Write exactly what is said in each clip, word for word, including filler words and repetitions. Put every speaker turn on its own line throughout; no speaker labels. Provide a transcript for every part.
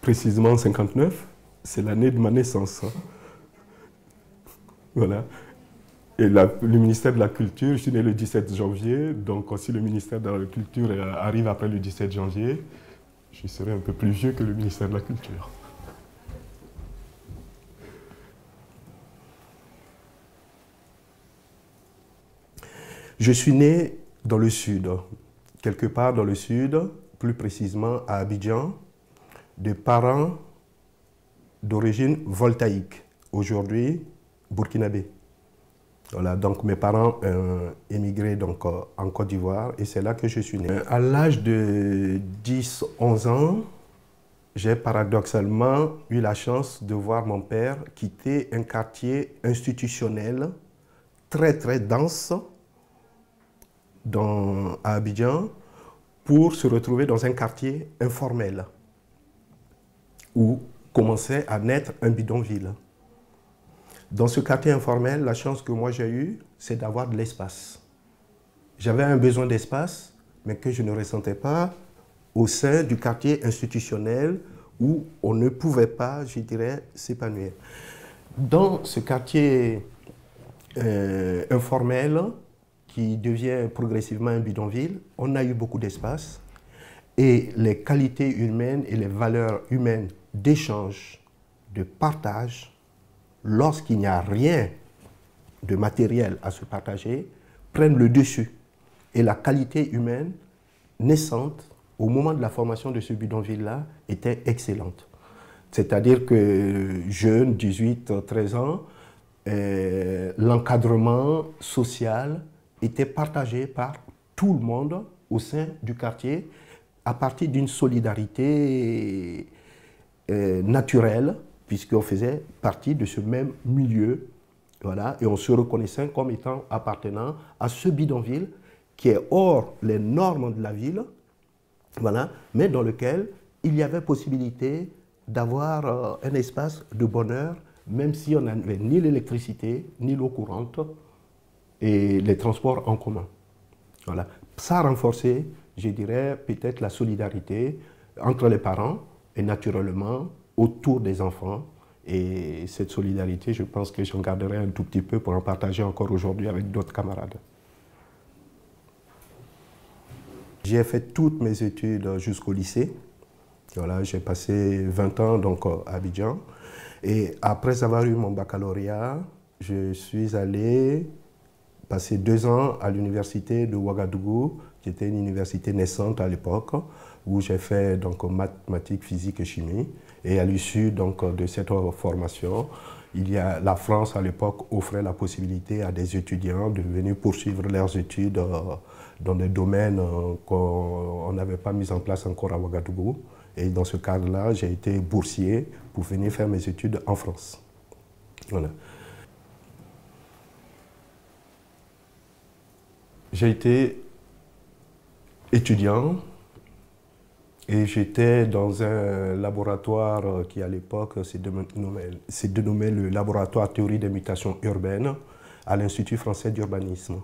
précisément cinquante-neuf, c'est l'année de ma naissance. Voilà. Et la, le ministère de la Culture, je suis né le dix-sept janvier, donc si le ministère de la Culture arrive après le dix-sept janvier, je serai un peu plus vieux que le ministère de la Culture. Je suis né dans le sud, quelque part dans le sud, plus précisément à Abidjan, de parents d'origine voltaïque, aujourd'hui burkinabé. Voilà, donc mes parents ont émigré donc, en Côte d'Ivoire et c'est là que je suis né. À l'âge de dix onze ans, j'ai paradoxalement eu la chance de voir mon père quitter un quartier institutionnel très très dense dans, à Abidjan pour se retrouver dans un quartier informel où commençait à naître un bidonville. Dans ce quartier informel, la chance que moi j'ai eue, c'est d'avoir de l'espace. J'avais un besoin d'espace, mais que je ne ressentais pas au sein du quartier institutionnel où on ne pouvait pas, je dirais, s'épanouir. Dans ce quartier euh, informel, qui devient progressivement un bidonville, on a eu beaucoup d'espace et les qualités humaines et les valeurs humaines d'échange, de partage, lorsqu'il n'y a rien de matériel à se partager, prennent le dessus. Et la qualité humaine naissante, au moment de la formation de ce bidonville-là, était excellente. C'est-à-dire que jeune, dix-huit, treize ans, euh, l'encadrement social était partagé par tout le monde au sein du quartier à partir d'une solidarité euh, naturelle, puisqu'on faisait partie de ce même milieu, voilà, et on se reconnaissait comme étant appartenant à ce bidonville qui est hors les normes de la ville, voilà, mais dans lequel il y avait possibilité d'avoir euh, un espace de bonheur, même si on n'avait ni l'électricité, ni l'eau courante, et les transports en commun. Voilà. Ça a renforcé, je dirais, peut-être la solidarité entre les parents et naturellement autour des enfants. Et cette solidarité, je pense que j'en garderai un tout petit peu pour en partager encore aujourd'hui avec d'autres camarades. J'ai fait toutes mes études jusqu'au lycée. Voilà, j'ai passé vingt ans donc, à Abidjan. Et après avoir eu mon baccalauréat, je suis allé passer deux ans à l'université de Ouagadougou, qui était une université naissante à l'époque, où j'ai fait donc mathématiques, physique et chimie. Et à l'issue donc de cette formation, il y a, la France à l'époque offrait la possibilité à des étudiants de venir poursuivre leurs études euh, dans des domaines euh, qu'on n'avait pas mis en place encore à Ouagadougou. Et dans ce cadre-là, j'ai été boursier pour venir faire mes études en France. Voilà. J'ai été étudiant et j'étais dans un laboratoire qui à l'époque s'est dénommé, dénommé le laboratoire théorie des mutations urbaines à l'Institut français d'urbanisme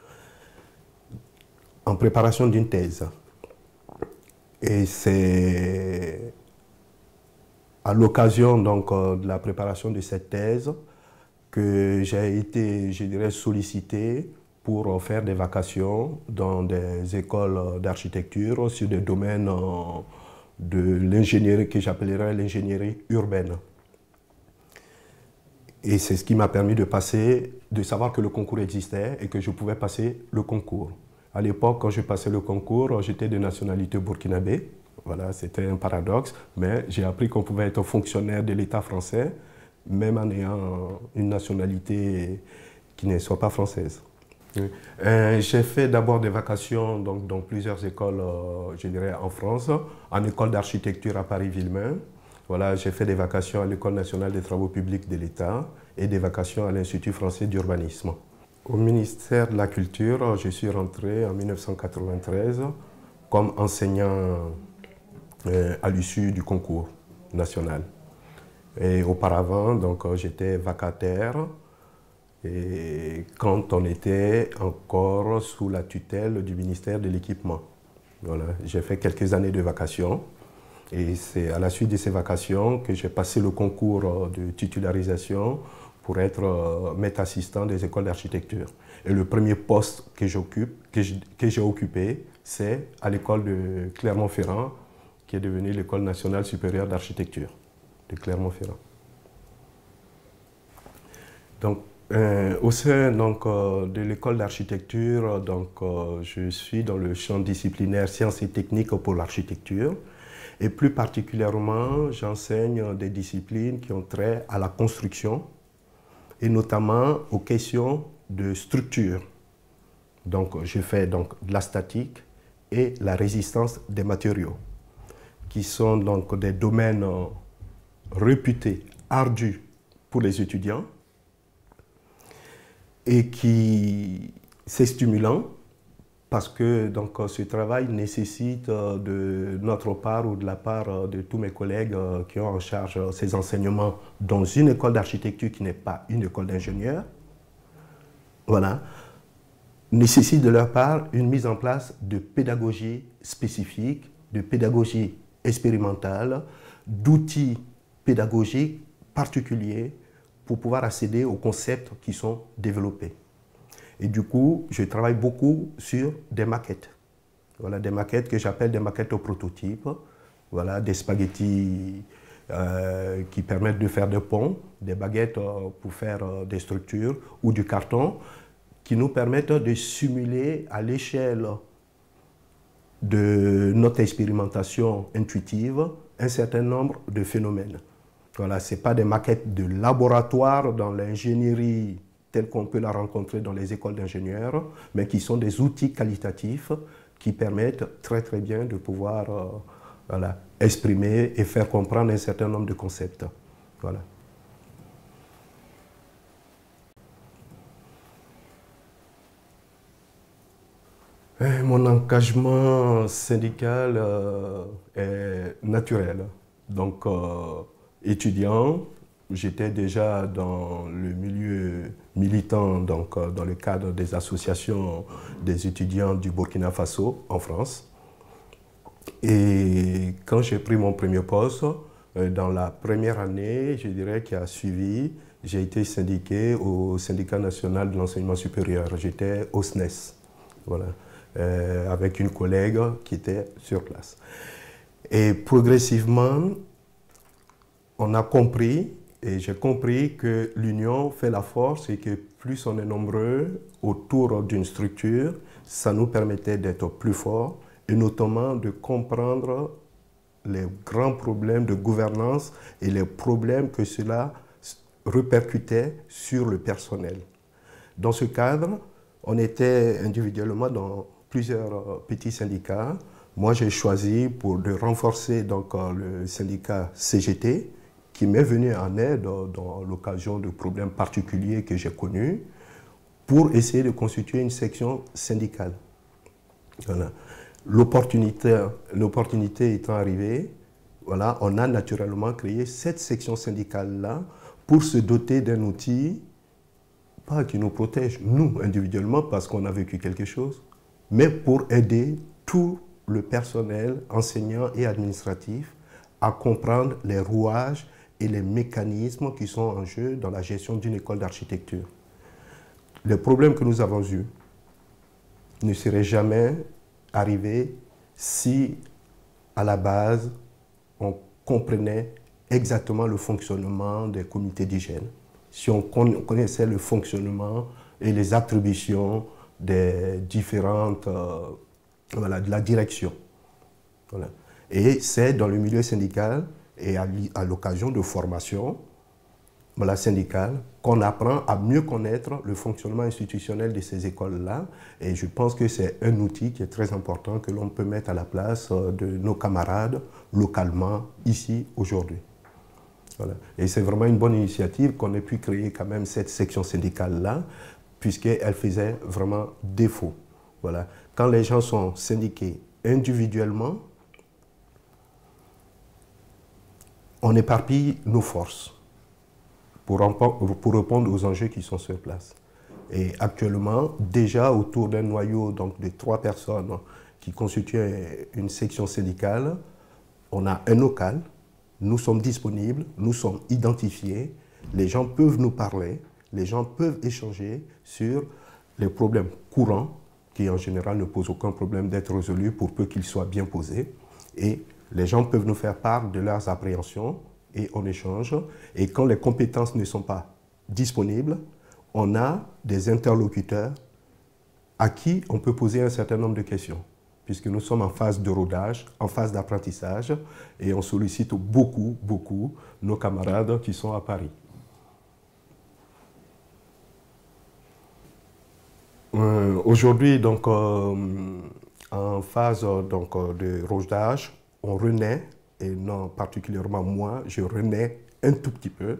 en préparation d'une thèse. Et c'est à l'occasion donc de la préparation de cette thèse que j'ai été, je dirais, sollicité pour faire des vacations dans des écoles d'architecture sur des domaines de l'ingénierie que j'appellerais l'ingénierie urbaine. Et c'est ce qui m'a permis de passer, de savoir que le concours existait et que je pouvais passer le concours. À l'époque, quand je passais le concours, j'étais de nationalité burkinabé. Voilà, c'était un paradoxe, mais j'ai appris qu'on pouvait être fonctionnaire de l'État français, même en ayant une nationalité qui ne soit pas française. Euh, j'ai fait d'abord des vacations donc, dans plusieurs écoles, euh, je dirais, en France, en école d'architecture à Paris-Villemain. Voilà, j'ai fait des vacations à l'École nationale des travaux publics de l'État et des vacations à l'Institut français d'urbanisme. Au ministère de la Culture, je suis rentré en mille neuf cent quatre-vingt-treize comme enseignant euh, à l'issue du concours national. Et auparavant, donc, j'étais vacataire. Et quand on était encore sous la tutelle du ministère de l'Équipement. Voilà. J'ai fait quelques années de vacations Et c'est à la suite de ces vacations que j'ai passé le concours de titularisation pour être maître assistant des écoles d'architecture. Et le premier poste que j'occupe, que j'ai occupé, c'est à l'école de Clermont-Ferrand, qui est devenue l'école nationale supérieure d'architecture de Clermont-Ferrand. Donc, euh, au sein donc, euh, de l'école d'architecture, donc, euh, je suis dans le champ disciplinaire sciences et techniques pour l'architecture. Et plus particulièrement, j'enseigne des disciplines qui ont trait à la construction et notamment aux questions de structure. Donc, je fais donc de la statique et la résistance des matériaux, qui sont donc des domaines réputés, ardus pour les étudiants, et qui c'est stimulant parce que donc, ce travail nécessite de notre part ou de la part de tous mes collègues qui ont en charge ces enseignements dans une école d'architecture qui n'est pas une école d'ingénieurs, voilà, nécessite de leur part une mise en place de pédagogie spécifique, de pédagogie expérimentale, d'outils pédagogiques particuliers pour pouvoir accéder aux concepts qui sont développés. Et du coup, je travaille beaucoup sur des maquettes. Voilà, des maquettes que j'appelle des maquettes au prototype. Voilà, des spaghettis euh, qui permettent de faire des ponts, des baguettes euh, pour faire euh, des structures, ou du carton qui nous permettent de simuler à l'échelle de notre expérimentation intuitive un certain nombre de phénomènes. Voilà, ce n'est pas des maquettes de laboratoire dans l'ingénierie telle qu'on peut la rencontrer dans les écoles d'ingénieurs, mais qui sont des outils qualitatifs qui permettent très très bien de pouvoir euh, voilà, exprimer et faire comprendre un certain nombre de concepts. Voilà. Et mon engagement syndical euh, est naturel. Donc, euh, étudiant, j'étais déjà dans le milieu militant, donc dans le cadre des associations des étudiants du Burkina Faso en France. Et quand j'ai pris mon premier poste, dans la première année, je dirais, qui a suivi, j'ai été syndiqué au Syndicat national de l'enseignement supérieur. J'étais au S N E S, voilà, euh, avec une collègue qui était sur place. Et progressivement, on a compris, et j'ai compris que l'union fait la force et que plus on est nombreux autour d'une structure, ça nous permettait d'être plus forts et notamment de comprendre les grands problèmes de gouvernance et les problèmes que cela répercutait sur le personnel. Dans ce cadre, on était individuellement dans plusieurs petits syndicats. Moi, j'ai choisi pour de renforcer donc, le syndicat C G T, qui m'est venu en aide dans l'occasion de problèmes particuliers que j'ai connus, pour essayer de constituer une section syndicale. Voilà. L'opportunité, l'opportunité étant arrivée, voilà, on a naturellement créé cette section syndicale-là pour se doter d'un outil, pas qui nous protège, nous, individuellement, parce qu'on a vécu quelque chose, mais pour aider tout le personnel enseignant et administratif à comprendre les rouages et les mécanismes qui sont en jeu dans la gestion d'une école d'architecture. Les problèmes que nous avons eus ne seraient jamais arrivés si, à la base, on comprenait exactement le fonctionnement des comités d'hygiène, si on connaissait le fonctionnement et les attributions des différentes, euh, voilà, de la direction. Voilà. Et c'est dans le milieu syndical et à l'occasion de formation voilà, syndicale qu'on apprend à mieux connaître le fonctionnement institutionnel de ces écoles-là. Et je pense que c'est un outil qui est très important que l'on peut mettre à la place de nos camarades localement, ici, aujourd'hui. Voilà. Et c'est vraiment une bonne initiative qu'on ait pu créer quand même cette section syndicale-là, puisqu'elle faisait vraiment défaut. Voilà. Quand les gens sont syndiqués individuellement, on éparpille nos forces pour, pour répondre aux enjeux qui sont sur place. Et actuellement, déjà autour d'un noyau donc, de trois personnes qui constituent une section syndicale, on a un local, nous sommes disponibles, nous sommes identifiés, les gens peuvent nous parler, les gens peuvent échanger sur les problèmes courants qui en général ne posent aucun problème d'être résolus pour peu qu'ils soient bien posés. Et les gens peuvent nous faire part de leurs appréhensions et on échange. Et quand les compétences ne sont pas disponibles, on a des interlocuteurs à qui on peut poser un certain nombre de questions, puisque nous sommes en phase de rodage, en phase d'apprentissage, et on sollicite beaucoup, beaucoup nos camarades qui sont à Paris. Euh, Aujourd'hui, donc, euh, en phase donc, de rodage, on renaît, et non particulièrement moi, je renais un tout petit peu,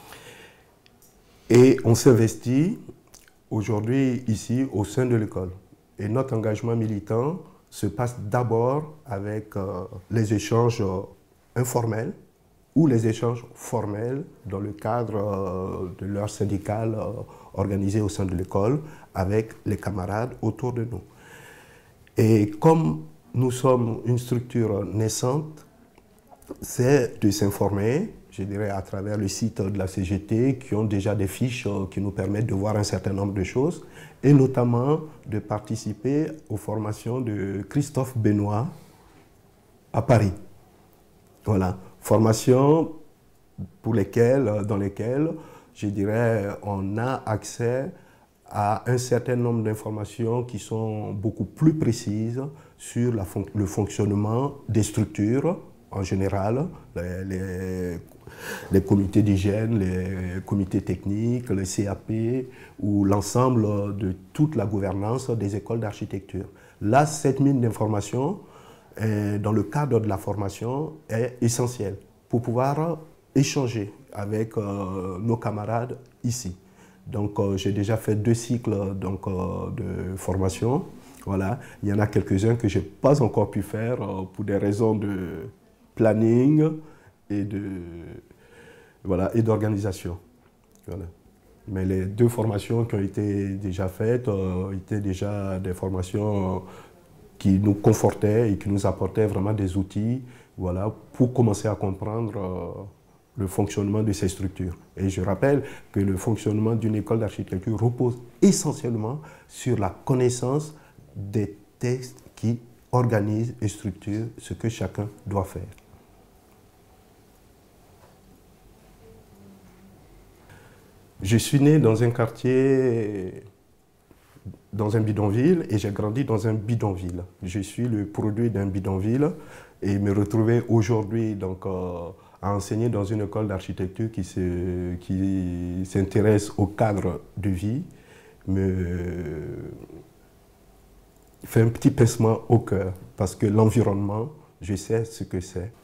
et on s'investit aujourd'hui ici au sein de l'école. Et notre engagement militant se passe d'abord avec euh, les échanges euh, informels ou les échanges formels dans le cadre euh, de leur syndical euh, organisé au sein de l'école avec les camarades autour de nous. Et comme nous sommes une structure naissante, c'est de s'informer, je dirais à travers le site de la C G T qui ont déjà des fiches qui nous permettent de voir un certain nombre de choses et notamment de participer aux formations de Christophe Benoît à Paris. Voilà, formations pour lesquelles, dans lesquelles, je dirais, on a accès à un certain nombre d'informations qui sont beaucoup plus précises sur la fon- le fonctionnement des structures en général, les, les, les comités d'hygiène, les comités techniques, les C A P ou l'ensemble de toute la gouvernance des écoles d'architecture. Là, cette mine d'informations, euh, dans le cadre de la formation, est essentielle pour pouvoir échanger avec euh, nos camarades ici. Donc, euh, j'ai déjà fait deux cycles donc, euh, de formation. Voilà. Il y en a quelques-uns que je n'ai pas encore pu faire euh, pour des raisons de planning et de voilà, et d'organisation. Voilà. Mais les deux formations qui ont été déjà faites euh, étaient déjà des formations euh, qui nous confortaient et qui nous apportaient vraiment des outils voilà, pour commencer à comprendre euh, le fonctionnement de ces structures. Et je rappelle que le fonctionnement d'une école d'architecture repose essentiellement sur la connaissance des textes qui organisent et structurent ce que chacun doit faire. Je suis né dans un quartier, dans un bidonville, et j'ai grandi dans un bidonville. Je suis le produit d'un bidonville et me retrouver aujourd'hui donc euh, à enseigner dans une école d'architecture qui se, qui s'intéresse au cadre de vie me fait un petit pincement au cœur parce que l'environnement, je sais ce que c'est.